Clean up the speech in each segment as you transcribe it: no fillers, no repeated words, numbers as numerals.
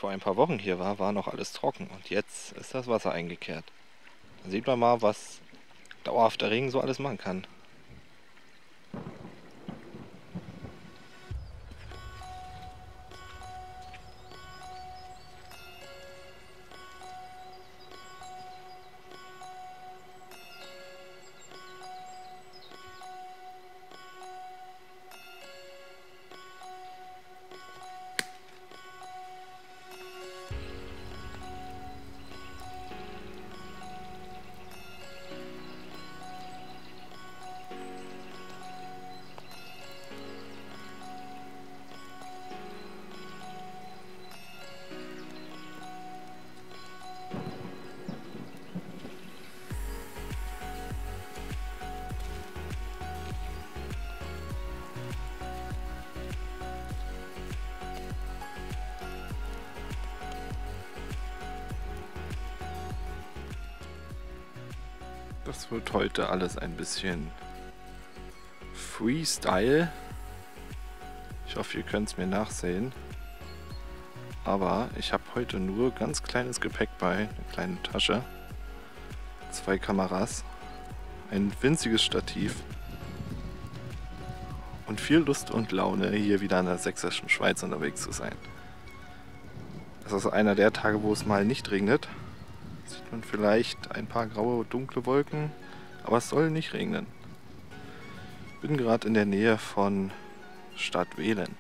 vor ein paar Wochen hier war, war noch alles trocken und jetzt ist das Wasser eingekehrt. Da sieht man mal, was dauerhafter Regen so alles machen kann. Das wird heute alles ein bisschen Freestyle. Ich hoffe, ihr könnt es mir nachsehen. Aber ich habe heute nur ganz kleines Gepäck bei, eine kleine Tasche, 2 Kameras, ein winziges Stativ und viel Lust und Laune, hier wieder in der sächsischen Schweiz unterwegs zu sein. Das ist einer der Tage, wo es mal nicht regnet. Sieht man vielleicht ein paar graue, dunkle Wolken, aber es soll nicht regnen. Ich bin gerade in der Nähe von Stadtwehlen.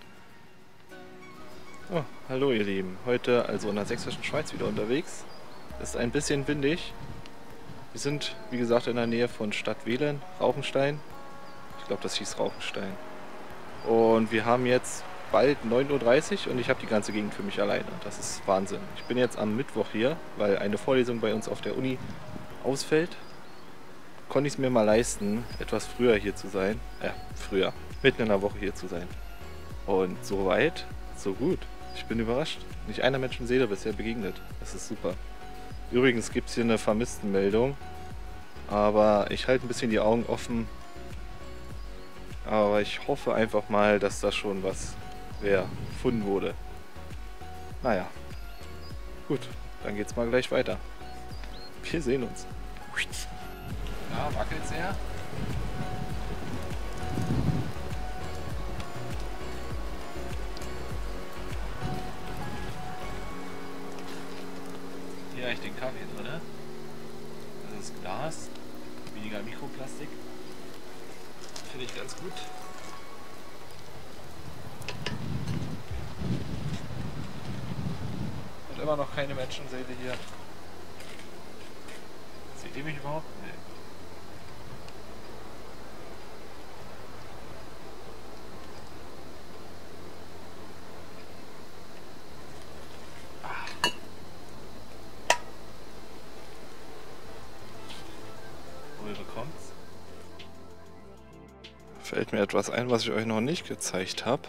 Oh, hallo ihr Lieben, heute also in der sächsischen Schweiz wieder unterwegs. Ist ein bisschen windig. Wir sind, wie gesagt, in der Nähe von Stadtwehlen, Rauchenstein. Ich glaube, das hieß Rauchenstein. Und wir haben jetzt bald 9:30 Uhr und ich habe die ganze Gegend für mich alleine. Das ist Wahnsinn. Ich bin jetzt am Mittwoch hier, weil eine Vorlesung bei uns auf der Uni ausfällt. Konnte ich es mir mal leisten, etwas früher hier zu sein. Früher. Mitten in der Woche hier zu sein. Und so weit, so gut. Ich bin überrascht. Nicht einer Menschenseele bisher begegnet. Das ist super. Übrigens gibt es hier eine Vermisstenmeldung. Aber ich halte ein bisschen die Augen offen. Aber ich hoffe einfach mal, dass da schon was gefunden wurde. Naja. Gut, dann geht's mal gleich weiter. Wir sehen uns. Ja, wackelt's sehr? Hier habe ich den Kaffee drin. Das ist Glas, weniger Mikroplastik. Finde ich ganz gut. Und immer noch keine Menschenseele hier. Seht ihr mich überhaupt? Nee. Wohl bekommt's. Fällt mir etwas ein, was ich euch noch nicht gezeigt habe.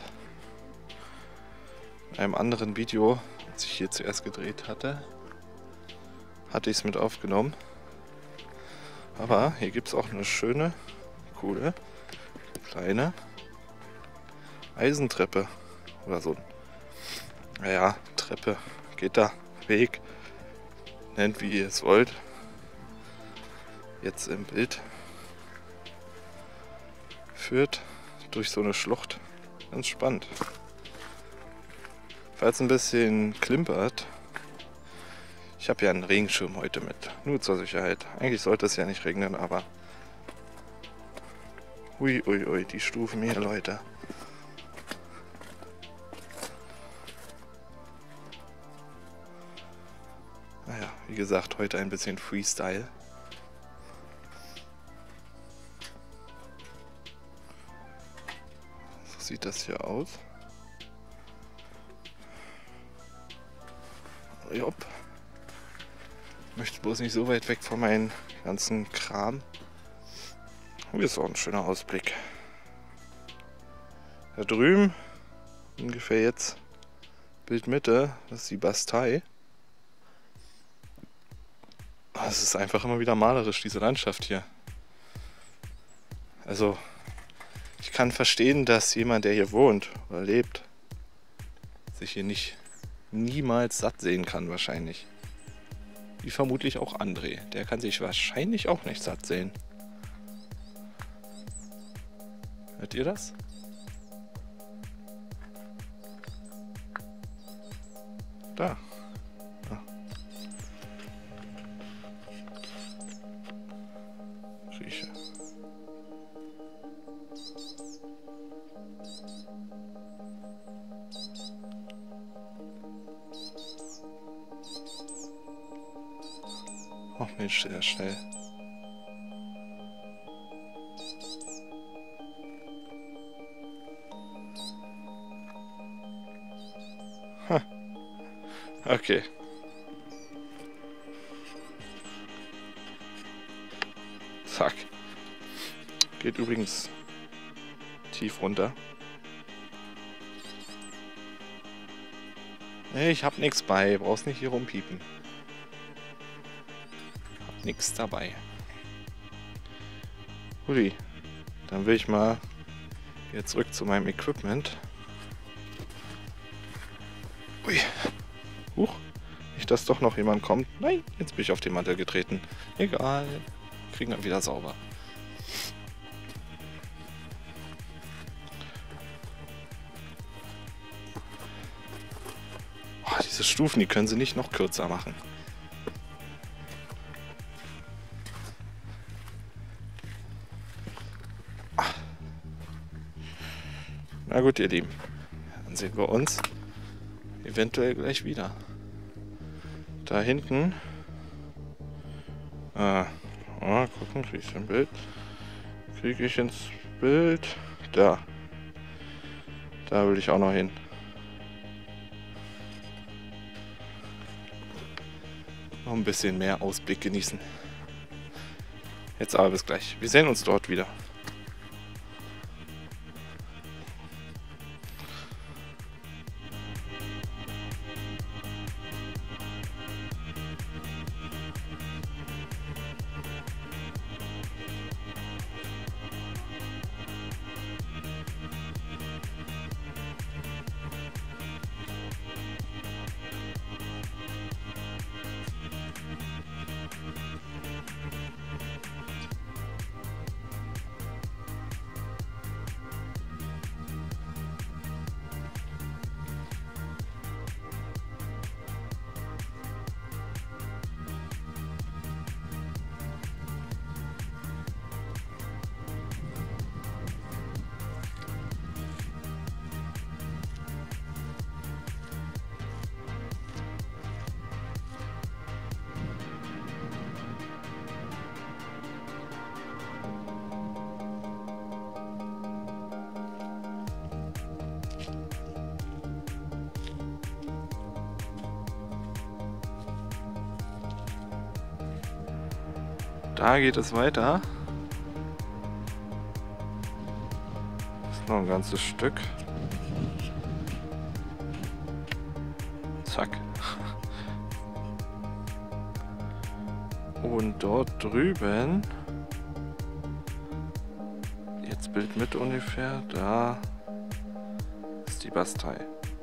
In einem anderen Video, das ich hier zuerst gedreht hatte, hatte ich es mit aufgenommen. Aber hier gibt es auch eine schöne, coole, kleine Eisentreppe. Oder so. Naja, Treppe, Gitter, Weg. Nennt wie ihr es wollt. Jetzt im Bild. Führt durch so eine Schlucht. Ganz spannend. Falls ein bisschen klimpert, ich habe ja einen Regenschirm heute mit, nur zur Sicherheit. Eigentlich sollte es ja nicht regnen, aber ui, ui, ui, die Stufen hier, Leute. Naja, wie gesagt, heute ein bisschen Freestyle. So sieht das hier aus. Jopp. Ich möchte bloß nicht so weit weg von meinem ganzen Kram. Hier ist auch ein schöner Ausblick. Da drüben, ungefähr jetzt, Bildmitte, das ist die Bastei. Es ist einfach immer wieder malerisch, diese Landschaft hier. Also, ich kann verstehen, dass jemand, der hier wohnt oder lebt, sich hier nicht niemals satt sehen kann wahrscheinlich. Wie vermutlich auch André. Der kann sich wahrscheinlich auch nicht satt sehen. Hört ihr das? Da. Ah. Rieche. Ach Mensch, sehr schnell. Ha. Okay. Zack. Geht übrigens tief runter. Ich hab nix bei, brauchst nicht hier rumpiepen. Hab nix dabei. Hui, dann will ich mal wieder zurück zu meinem Equipment. Ui. Huch, nicht, dass doch noch jemand kommt. Nein, jetzt bin ich auf den Mantel getreten. Egal, kriegen wir wieder sauber. Oh, diese Stufen, die können sie nicht noch kürzer machen. Na gut, ihr Lieben, dann sehen wir uns eventuell gleich wieder. Da hinten. Gucken, kriege ich ein Bild. Kriege ich ins Bild. Da. Da will ich auch noch hin. Noch ein bisschen mehr Ausblick genießen. Jetzt aber bis gleich. Wir sehen uns dort wieder. Da geht es weiter. Ist noch ein ganzes Stück. Zack. Und dort drüben, jetzt Bild mit ungefähr, da ist die Bastei.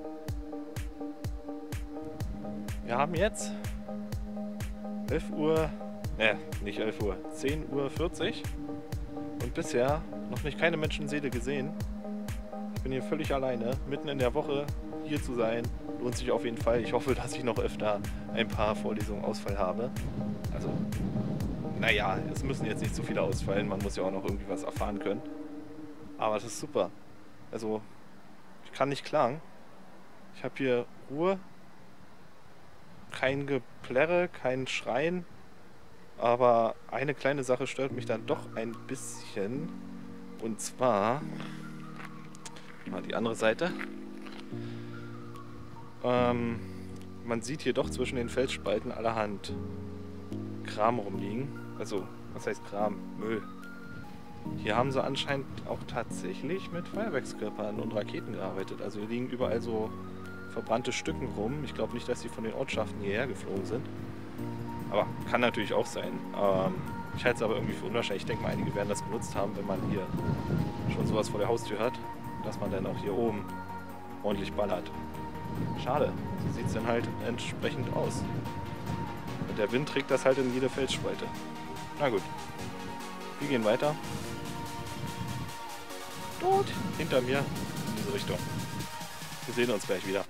Wir haben jetzt 11 Uhr, nicht 11 Uhr, 10:40 Uhr und bisher noch nicht keine Menschenseele gesehen. Ich bin hier völlig alleine, mitten in der Woche hier zu sein, lohnt sich auf jeden Fall. Ich hoffe, dass ich noch öfter ein paar Vorlesungen Ausfall habe. Also, naja, es müssen jetzt nicht so viele ausfallen, man muss ja auch noch irgendwie was erfahren können. Aber das ist super. Also, ich kann nicht klagen. Ich habe hier Ruhe, kein Geplärre, kein Schreien. Aber eine kleine Sache stört mich dann doch ein bisschen. Und zwar, mal die andere Seite. Man sieht hier doch zwischen den Felsspalten allerhand Kram rumliegen. Also, was heißt Kram? Müll. Hier haben sie anscheinend auch tatsächlich mit Feuerwerkskörpern und Raketen gearbeitet. Also hier liegen überall so verbrannte Stücken rum. Ich glaube nicht, dass sie von den Ortschaften hierher geflogen sind. Aber kann natürlich auch sein. Ich halte es aber irgendwie für unwahrscheinlich. Ich denke mal, einige werden das genutzt haben, wenn man hier schon sowas vor der Haustür hat, dass man dann auch hier oben ordentlich ballert. Schade. So sieht es dann halt entsprechend aus. Und der Wind trägt das halt in jede Felsspalte. Na gut. Wir gehen weiter. Dort hinter mir in diese Richtung. Wir sehen uns gleich wieder.